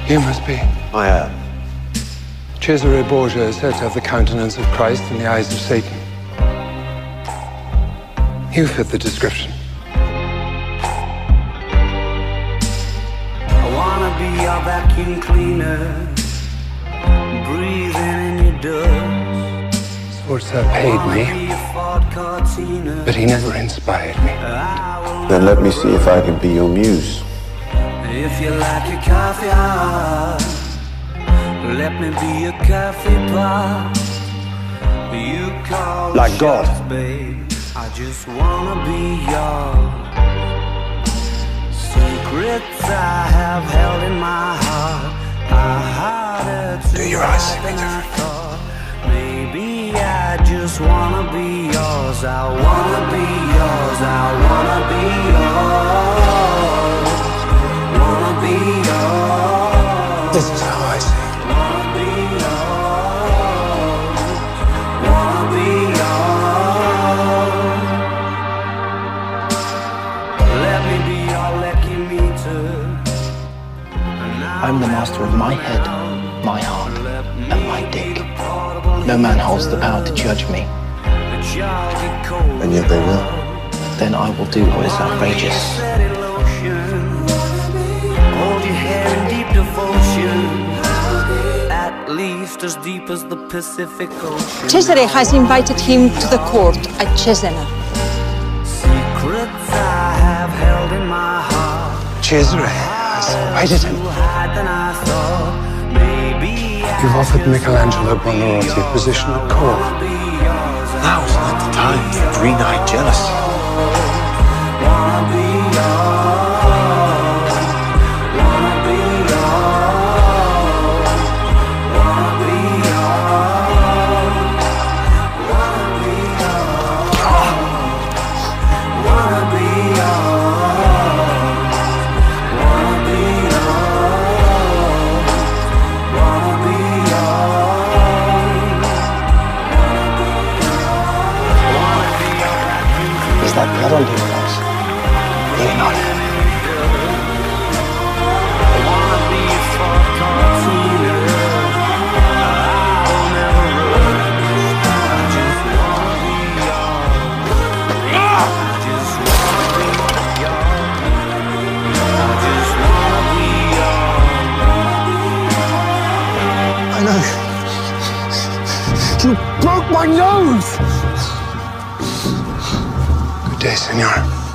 You must be. I am. Cesare Borgia is said to have the countenance of Christ in the eyes of Satan. You fit the description. I wanna be your vacuum cleaner, breathing in your dust. Sforza paid me, but he never inspired me. Then let me see if I can be your muse. If you like your coffee hot, let me be your coffee pot. You call like the God. shots, babe. I just wanna be yours. Secrets I have held in my heart are harder to Do your eyes see me hide than I different? thought. Maybe I just wanna be yours. I wanna be yours. I wanna be yours. Wanna be yours. This is how I see it. Wanna be yours. Wanna be yours. Let me be your lucky meter. I'm the master of my head, my heart, and my dick. No man holds the power to judge me. And yet they will. Then I will do what is outrageous. Hold your head in deep devotion, at least as deep as the Pacific Ocean. Cesare has invited him to the court at Cesena. Secrets I have held in my heart. Cesare has invited him. You've offered Michelangelo Buonarroti a position at court. Now is not the time for green-eyed jealousy. Is that blood on your nose? Leonardo. I know. You broke my nose! Good day, senor.